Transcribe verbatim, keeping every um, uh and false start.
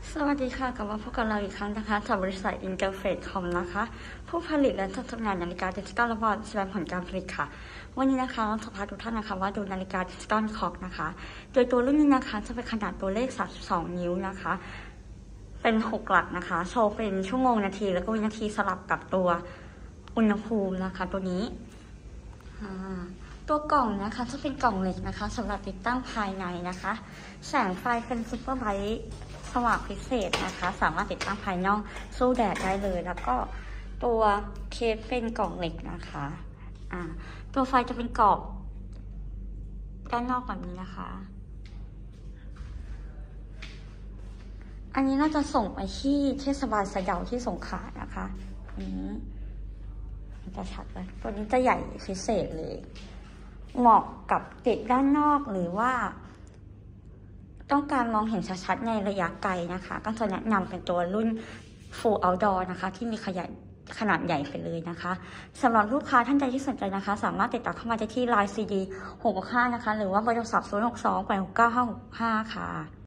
สวัสดีค่ะกลับมาพบกับเราอีกครั้งนะคะจากบริษัทอินเตอร์เฟสคอมนะคะผู้ผลิตและจัดจำหน่ายนาฬิกาดิจิตอลและบอร์ดแสดงผลการผลิตค่ะวันนี้นะคะเราจะพาทุกท่านนะคะว่าดูนาฬิกาดิจิตอลคล็อกนะคะโดยตัวรุ่นนี้นะคะจะเป็นขนาดตัวเลขสามสิบสองนิ้วนะคะเป็นหกหลักนะคะโชว์เป็นชั่วโมงนาทีแล้วก็วินาทีสลับกับตัวอุณหภูมินะคะตัวนี้ตัวกล่องนะคะจะเป็นกล่องเหล็กนะคะสำหรับติดตั้งภายในนะคะแสงไฟเป็นซูเปอร์ไบรท์สว่างพิเศษนะคะสามารถติดตั้งภายนอกสู้แดดได้เลยแล้วก็ตัวเคสเป็นกล่องเหล็กนะคะอ่าตัวไฟจะเป็นกรอบด้านนอกแบบนี้นะคะอันนี้เราจะส่งไปที่เทศบาลสะเดาที่สงขลานะคะอันนี้จะชัดเลยตัวนี้จะใหญ่พิเศษเลยเหมาะกับติดด้านนอกหรือว่าต้องการมองเห็นชัดๆในระยะไกลนะคะก็จะแนะนำเป็นตัวรุ่น Full Outdoor นะคะที่มีขยายขนาดใหญ่ไปเลยนะคะสำหรับลูกค้าท่านใดที่สนใจนะคะสามารถติดต่อเข้ามาได้ที่ ไลน์ ซี ดี หกหกห้านะคะหรือว่าเบอร์โทรศัพท์ศูนย์ หก สอง แปด หก เก้า ห้า หก ห้าค่ะ